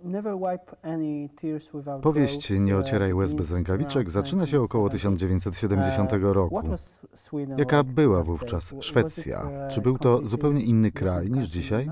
Powieść Nie ocieraj łez bez rękawiczek zaczyna się około 1970 roku. Jaka była wówczas Szwecja? Czy był to zupełnie inny kraj niż dzisiaj?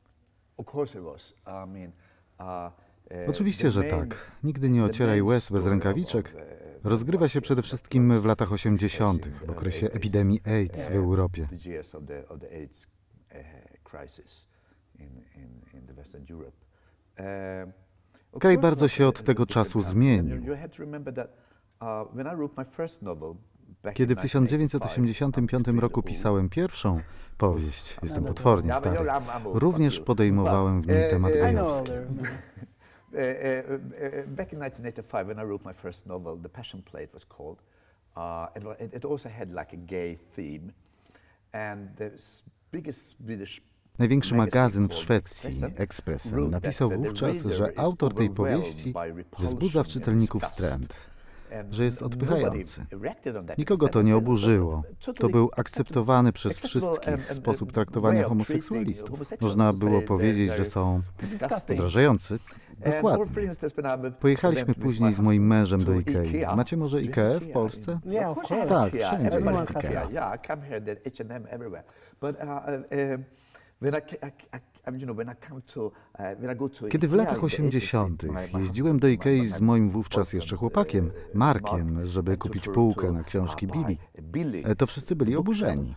Oczywiście, że tak. Nigdy nie ocieraj łez bez rękawiczek rozgrywa się przede wszystkim w latach 80., w okresie epidemii AIDS w Europie. Kraj bardzo się od tego czasu zmienił. Kiedy w 1985 roku pisałem pierwszą powieść, jestem potwornie stary, również podejmowałem w niej temat gejowski. Back in 1985, when I wrote my first novel, The Passion Play it was called, it also had like a gay theme, and the biggest Swedish Największy magazyn w Szwecji, Expressen, napisał wówczas, że autor tej powieści wzbudza w czytelniku wstręt, że jest odpychający. Nikogo to nie oburzyło. To był akceptowany przez wszystkich sposób traktowania homoseksualistów. Można było powiedzieć, że są wdrażający. Dokładnie. Pojechaliśmy później z moim mężem do Ikei. Macie może Ikea w Polsce? Tak, wszędzie jest Ikea. Kiedy w latach 80. jeździłem do Ikei z moim wówczas jeszcze chłopakiem, Markiem, żeby kupić półkę na książki Billy, to wszyscy byli oburzeni.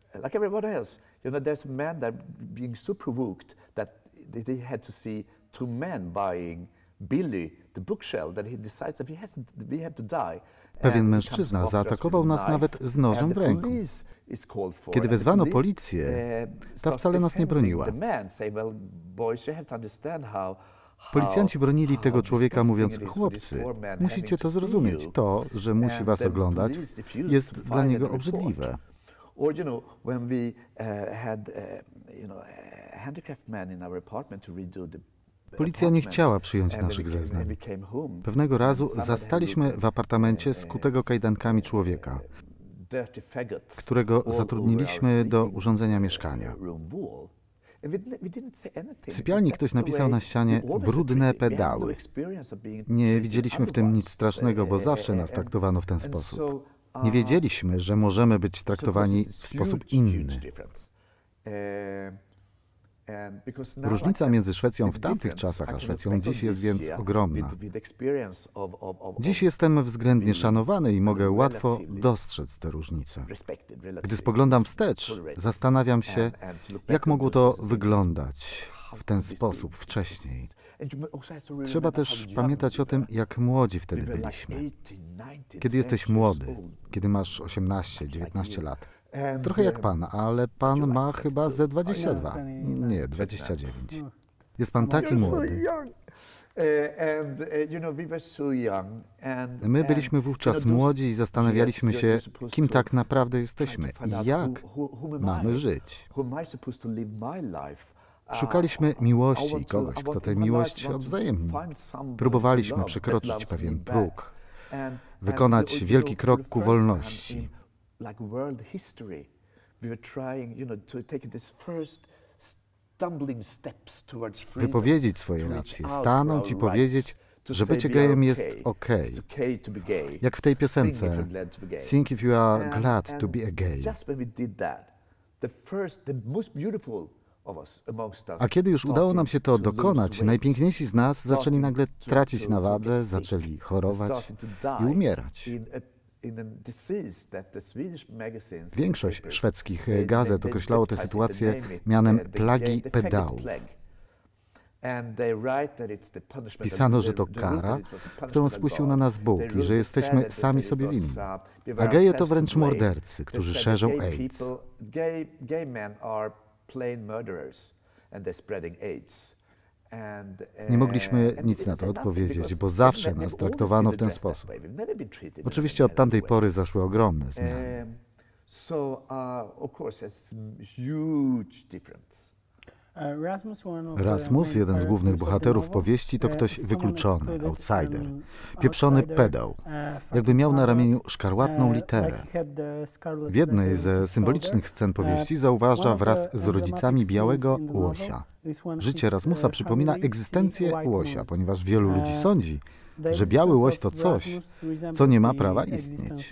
Pewien mężczyzna zaatakował nas nawet z nożem w ręku. Kiedy wezwano policję, ta wcale nas nie broniła. Policjanci bronili tego człowieka, mówiąc: chłopcy, musicie to zrozumieć, to, że musi was oglądać, jest dla niego obrzydliwe. Policja nie chciała przyjąć naszych zeznań. Pewnego razu zastaliśmy w apartamencie skutego kajdankami człowieka, którego zatrudniliśmy do urządzenia mieszkania. W sypialni ktoś napisał na ścianie: brudne pedały. Nie widzieliśmy w tym nic strasznego, bo zawsze nas traktowano w ten sposób. Nie wiedzieliśmy, że możemy być traktowani w sposób inny. Różnica między Szwecją w tamtych czasach a Szwecją dziś jest więc ogromna. Dziś jestem względnie szanowany i mogę łatwo dostrzec te różnice. Gdy spoglądam wstecz, zastanawiam się, jak mogło to wyglądać w ten sposób wcześniej. Trzeba też pamiętać o tym, jak młodzi wtedy byliśmy. Kiedy jesteś młody, kiedy masz 18-19 lat, trochę jak pan, ale pan ma chyba ze 22. Nie, 29. Jest pan taki młody. My byliśmy wówczas młodzi i zastanawialiśmy się, kim tak naprawdę jesteśmy i jak mamy żyć. Szukaliśmy miłości i kogoś, kto tę miłość odwzajemni. Próbowaliśmy przekroczyć pewien próg, wykonać wielki krok ku wolności. Wypowiedzieć swoje racje, stanąć i powiedzieć, że bycie gejem jest okej. Jak w tej piosence Sing if you are glad to be a gay. A kiedy już udało nam się to dokonać, najpiękniejsi z nas zaczęli nagle tracić na wadze, zaczęli chorować i umierać. Większość szwedzkich gazet określało tę sytuację mianem plagi pedałów. Pisano, że to kara, którą spuścił na nas Bóg i że jesteśmy sami sobie winni. A geje to wręcz mordercy, którzy szerzą AIDS. Nie mogliśmy nic na to odpowiedzieć, bo zawsze nas traktowano w ten sposób. Oczywiście od tamtej pory zaszły ogromne zmiany. Rasmus, jeden z głównych bohaterów powieści, to ktoś wykluczony, outsider, pieprzony pedał, jakby miał na ramieniu szkarłatną literę. W jednej ze symbolicznych scen powieści zauważa wraz z rodzicami białego łosia. Życie Rasmusa przypomina egzystencję łosia, ponieważ wielu ludzi sądzi, że biały łoś to coś, co nie ma prawa istnieć.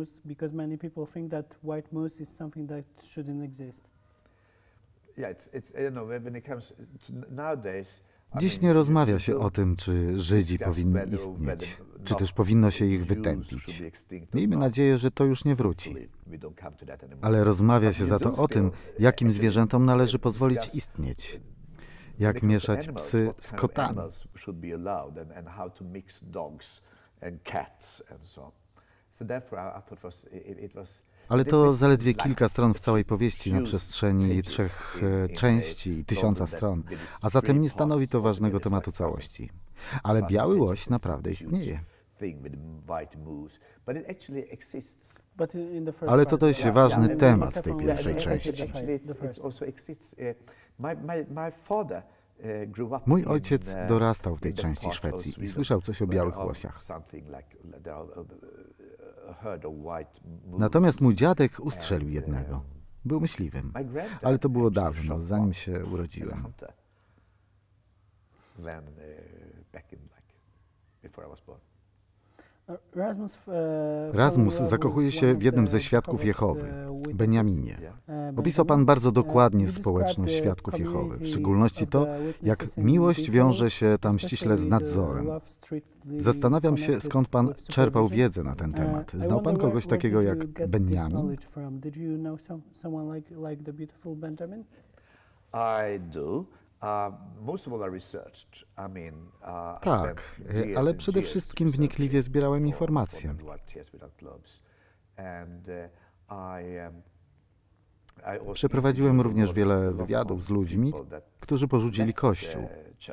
Dziś nie rozmawia się o tym, czy Żydzi powinni istnieć, czy też powinno się ich wytępić. Miejmy nadzieję, że to już nie wróci. Ale rozmawia się za to o tym, jakim zwierzętom należy pozwolić istnieć. Jak mieszać psy z kotami. Ale to zaledwie kilka stron w całej powieści na przestrzeni 3 części i 1000 stron, a zatem nie stanowi to ważnego tematu całości. Ale biały łoś naprawdę istnieje. Ale to dość ważny temat tej pierwszej części. Mój ojciec dorastał w tej części Szwecji i słyszał coś o białych łosiach. Natomiast mój dziadek ustrzelił jednego. Był myśliwym, ale to było dawno, zanim się urodziłem. Rasmus zakochuje się w jednym ze świadków Jehowy, Benjaminie. Opisał Pan bardzo dokładnie społeczność świadków Jehowy, w szczególności to, jak miłość wiąże się tam ściśle z nadzorem. Zastanawiam się, skąd Pan czerpał wiedzę na ten temat. Znał Pan kogoś takiego jak Benjamin? Tak, ale przede wszystkim wnikliwie zbierałem informacje. Przeprowadziłem również wiele wywiadów z ludźmi, którzy porzucili Kościół.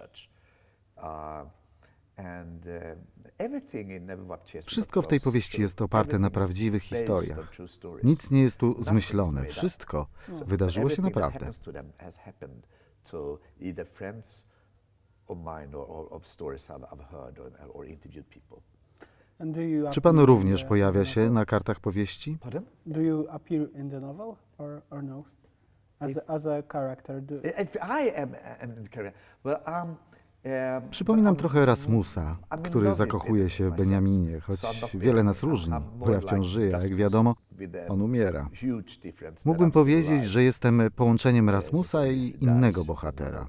Wszystko w tej powieści jest oparte na prawdziwych historiach. Nic nie jest tu zmyślone. Wszystko wydarzyło się naprawdę. To either friends of mine or of stories I've heard or interviewed people. Czy Pan również pojawia się na kartach powieści? Do you appear in the novel or no? As a character? I am the character. Well, Przypominam trochę Rasmusa, który zakochuje się w Benjaminie, choć wiele nas różni, bo ja wciąż żyję, a jak wiadomo, on umiera. Mógłbym powiedzieć, że jestem połączeniem Rasmusa i innego bohatera.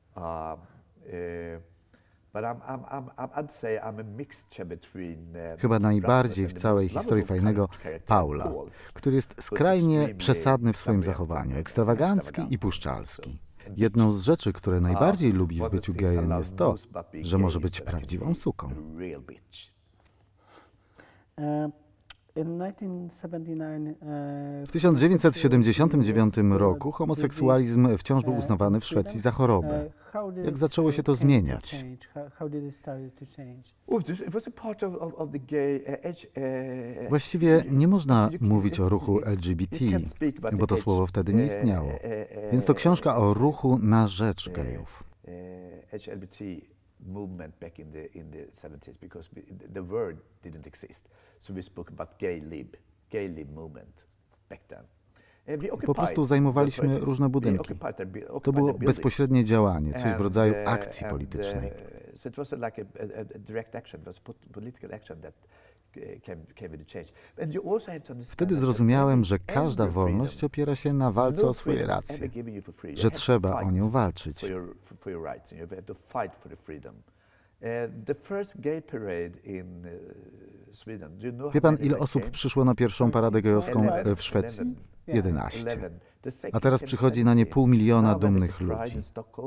Chyba najbardziej w całej historii fajnego Paula, który jest skrajnie przesadny w swoim zachowaniu, ekstrawagancki i puszczalski. Jedną z rzeczy, które najbardziej lubi w byciu gejem, jest to, że może być prawdziwą suką. W 1979 roku homoseksualizm wciąż był uznawany w Szwecji za chorobę. Jak zaczęło się to zmieniać? Właściwie nie można mówić o ruchu LGBT, bo to słowo wtedy nie istniało. Więc to książka o ruchu na rzecz gejów. Movement back in the 70s because the word didn't exist. So we spoke about gay lib movement back then. Po prostu zajmowaliśmy różne budynki. To było bezpośrednie działanie, coś w rodzaju akcji politycznej. Wtedy zrozumiałem, że każda wolność opiera się na walce o swoje racje, że trzeba o nią walczyć. Wie pan, ile osób przyszło na pierwszą paradę gejowską w Szwecji? 11. A teraz przychodzi na nie 500 000 dumnych ludzi.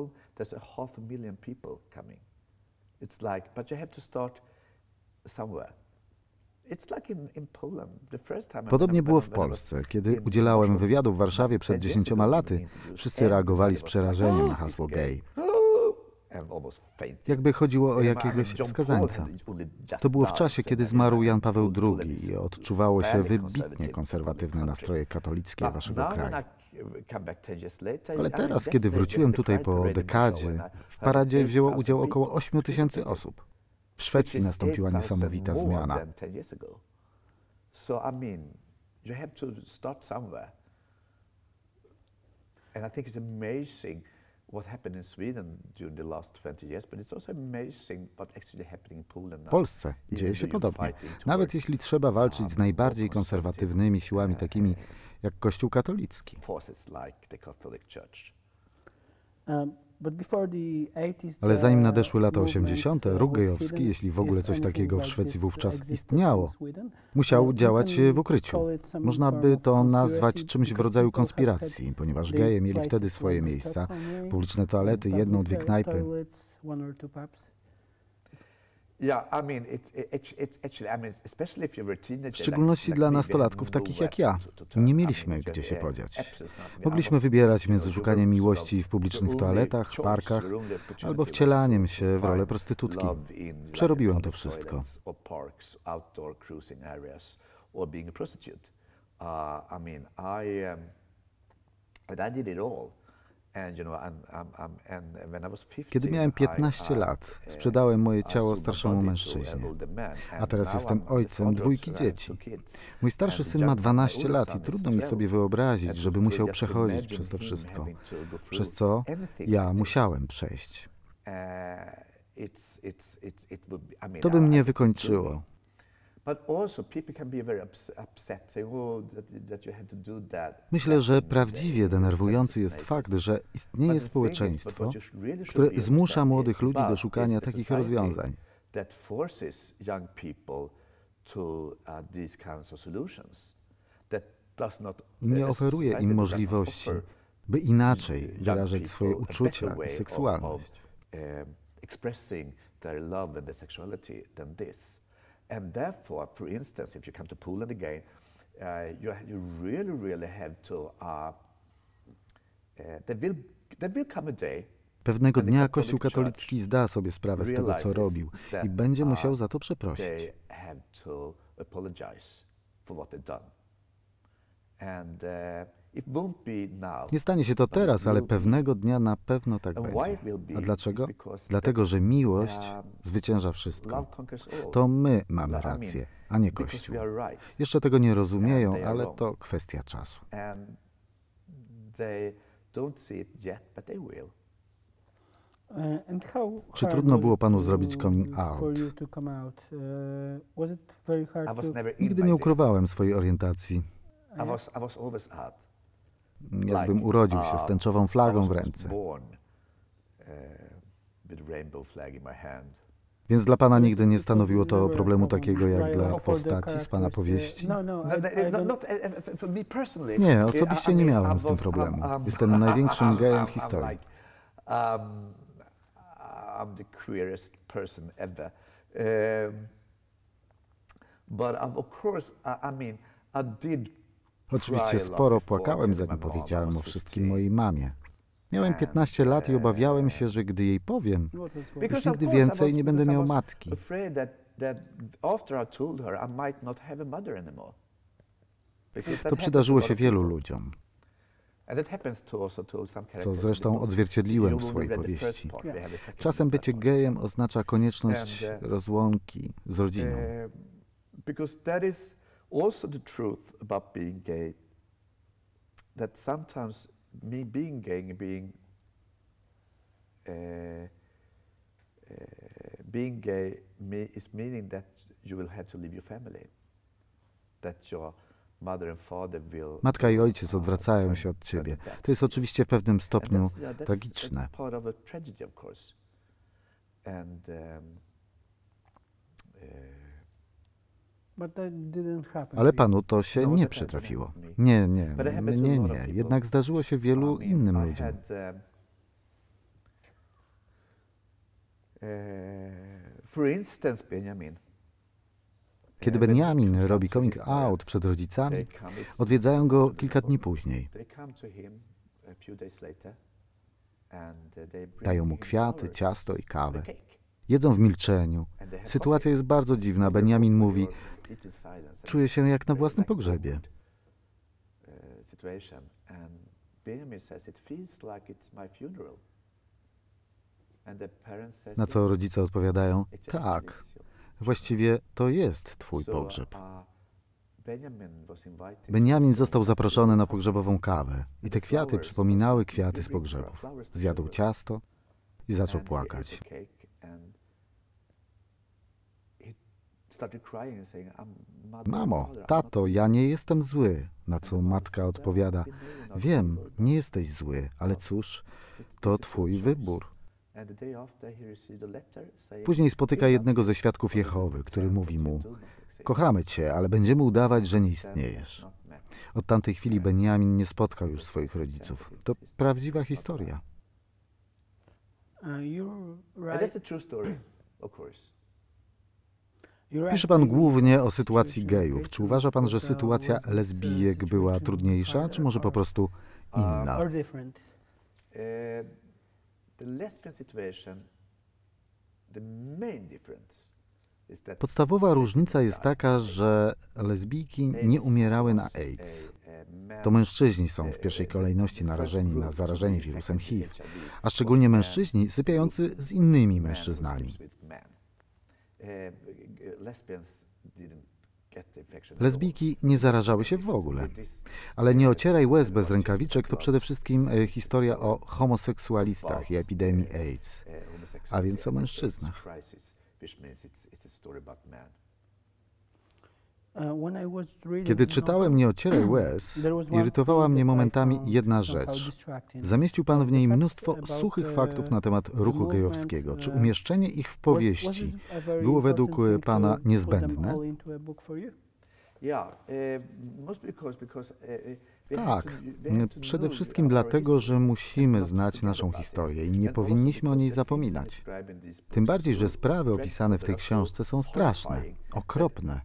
Podobnie było w Polsce. Kiedy udzielałem wywiadu w Warszawie przed 10 laty, wszyscy reagowali z przerażeniem na hasło gej. and almost fainted. Jakby chodziło o jakiegoś skazańca. To było w czasie, kiedy zmarł Jan Paweł II i odczuwało się wybitnie konserwatywne nastroje katolickie waszego kraju. Ale teraz, kiedy wróciłem tutaj po dekadzie, w paradzie wzięło udział około 8 000 osób. W Szwecji nastąpiła niesamowita zmiana. So, I mean, you have to start somewhere. And I think it's amazing what happened in Sweden during the last 20 years, but it's also amazing what's actually happening in Poland now. W Polsce dzieje się podobnie. Nawet jeśli trzeba walczyć z najbardziej konserwatywnymi siłami, takimi jak Kościół katolicki. Forces like the Catholic Church. Ale zanim nadeszły lata 80., ruch gejowski, jeśli w ogóle coś takiego w Szwecji wówczas istniało, musiał działać w ukryciu. Można by to nazwać czymś w rodzaju konspiracji, ponieważ geje mieli wtedy swoje miejsca, publiczne toalety, jedną, dwie knajpy. W szczególności dla nastolatków takich jak ja. Nie mieliśmy gdzie się podziać. Mogliśmy wybierać między szukaniem miłości w publicznych toaletach, parkach, albo wcielaniem się w rolę prostytutki. Przerobiłem to wszystko. Kiedy miałem 15 lat, sprzedałem moje ciało starszemu mężczyźnie, a teraz jestem ojcem 2 dzieci. Mój starszy syn ma 12 lat i trudno mi sobie wyobrazić, żeby musiał przechodzić przez to wszystko, przez co ja musiałem przejść. To by mnie wykończyło. Myślę, że prawdziwie denerwujący jest fakt, że istnieje społeczeństwo, które zmusza młodych ludzi do szukania takich rozwiązań. I nie oferuje im możliwości, by inaczej wyrażać swoje uczucia i seksualność. And therefore, for instance, if you come to Poland again, you really have to. There will come a day. Pewnego dnia Kościół katolicki zda sobie sprawę z tego, co robił, i będzie musiał za to przeprosić. Nie stanie się to teraz, ale pewnego dnia na pewno tak będzie. A dlaczego? Dlatego, że miłość zwycięża wszystko. To my mamy rację, a nie Kościół. Jeszcze tego nie rozumieją, ale to kwestia czasu. Czy trudno było panu zrobić coming out? Nigdy nie ukrywałem swojej orientacji. Jakbym urodził się z tęczową flagą w ręce. Więc dla pana nigdy nie stanowiło to problemu takiego jak dla postaci z pana powieści? Nie, osobiście nie miałem z tym problemu. Jestem największym gejem w historii. I'm the queerest person ever. But of course, I mean, I did. Oczywiście sporo płakałem, zanim powiedziałem o wszystkim mojej mamie. Miałem 15 lat i obawiałem się, że gdy jej powiem, już nigdy więcej nie będę miał matki. To przydarzyło się wielu ludziom, co zresztą odzwierciedliłem w swojej powieści. Czasem bycie gejem oznacza konieczność rozłąki z rodziną. Also the truth about being gay, that sometimes me being gay and being gay is meaning that you will have to leave your family, that your mother and father will. Matka i ojciec odwracają się od ciebie. To jest oczywiście w pewnym stopniu tragiczne. Ale panu to się nie przytrafiło. Nie. Jednak zdarzyło się wielu innym ludziom. Kiedy Benjamin robi coming out przed rodzicami, odwiedzają go kilka dni później. Dają mu kwiaty, ciasto i kawę. Jedzą w milczeniu. Sytuacja jest bardzo dziwna. Benjamin mówi, czuję się jak na własnym pogrzebie. Na co rodzice odpowiadają, tak, właściwie to jest twój pogrzeb. Benjamin został zaproszony na pogrzebową kawę i te kwiaty przypominały kwiaty z pogrzebów. Zjadł ciasto i zaczął płakać. Mamo, tato, ja nie jestem zły. Na co matka odpowiada, wiem, nie jesteś zły, ale cóż, to twój wybór. Później spotyka jednego ze świadków Jehowy, który mówi mu, kochamy cię, ale będziemy udawać, że nie istniejesz. Od tamtej chwili Benjamin nie spotkał już swoich rodziców. To prawdziwa historia. Pisze pan głównie o sytuacji gejów. Czy uważa pan, że sytuacja lesbijek była trudniejsza, czy może po prostu inna? Podstawowa różnica jest taka, że lesbijki nie umierały na AIDS. To mężczyźni są w pierwszej kolejności narażeni na zarażenie wirusem HIV, a szczególnie mężczyźni sypiający z innymi mężczyznami. Lesbijki nie zarażały się w ogóle. Ale nie ocieraj łez bez rękawiczek to przede wszystkim historia o homoseksualistach i epidemii AIDS, a więc o mężczyznach. Kiedy czytałem Nie ocieraj łez, irytowała mnie momentami jedna rzecz. Zamieścił pan w niej mnóstwo suchych faktów na temat ruchu gejowskiego. Czy umieszczenie ich w powieści było według pana niezbędne? Tak, przede wszystkim dlatego, że musimy znać naszą historię i nie powinniśmy o niej zapominać. Tym bardziej, że sprawy opisane w tej książce są straszne, okropne.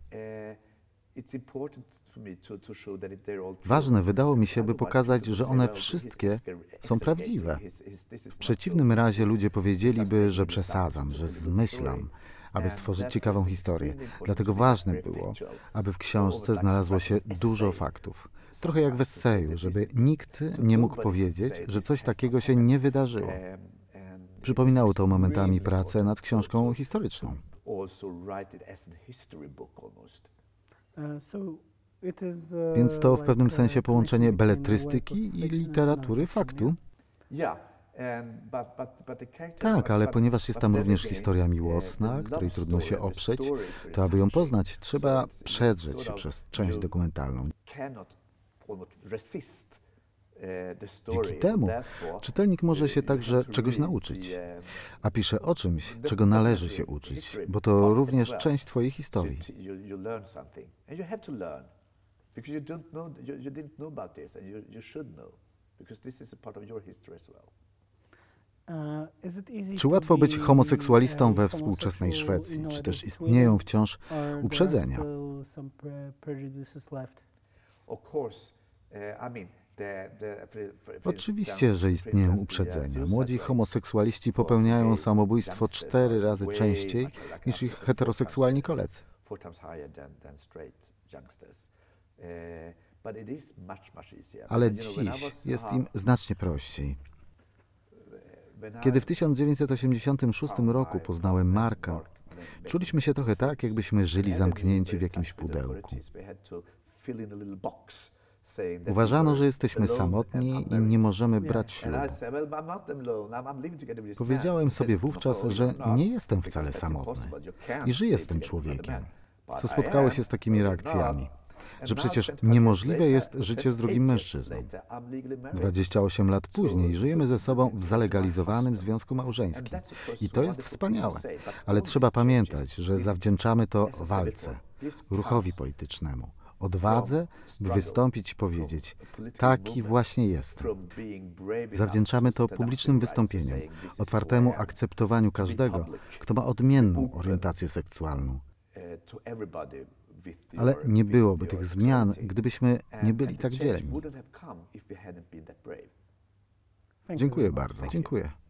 Ważne wydało mi się, by pokazać, że one wszystkie są prawdziwe. W przeciwnym razie ludzie powiedzieliby, że przesadzam, że zmyślam, aby stworzyć ciekawą historię. Dlatego ważne było, aby w książce znalazło się dużo faktów. Trochę jak w eseju, żeby nikt nie mógł powiedzieć, że coś takiego się nie wydarzyło. Przypominało to momentami pracę nad książką historyczną. Więc to w pewnym sensie połączenie beletrystyki i literatury faktu? Tak, ale ponieważ jest tam również historia miłosna, której trudno się oprzeć, to aby ją poznać, trzeba przedrzeć się przez część dokumentalną. Dzięki temu czytelnik może się także czegoś nauczyć, a pisze o czymś, czego należy się uczyć, bo to również część twojej historii. Czy łatwo być homoseksualistą we współczesnej Szwecji? Czy też istnieją wciąż uprzedzenia? Oczywiście, że istnieją uprzedzenia. Młodzi homoseksualiści popełniają samobójstwo 4 razy częściej niż ich heteroseksualni koledzy. Ale dziś jest im znacznie prościej. Kiedy w 1986 roku poznałem Marka, czuliśmy się trochę tak, jakbyśmy żyli zamknięci w jakimś pudełku. Uważano, że jesteśmy samotni i nie możemy brać ślubu. Powiedziałem sobie wówczas, że nie jestem wcale samotny i żyję z tym człowiekiem, co spotkało się z takimi reakcjami, że przecież niemożliwe jest życie z drugim mężczyzną. 28 lat później żyjemy ze sobą w zalegalizowanym związku małżeńskim. I to jest wspaniałe, ale trzeba pamiętać, że zawdzięczamy to walce, ruchowi politycznemu, odwadze, by wystąpić i powiedzieć, taki właśnie jestem. Zawdzięczamy to publicznym wystąpieniom, otwartemu akceptowaniu każdego, kto ma odmienną orientację seksualną. Ale nie byłoby tych zmian, gdybyśmy nie byli tak dzielni. Dziękuję bardzo. Dziękuję.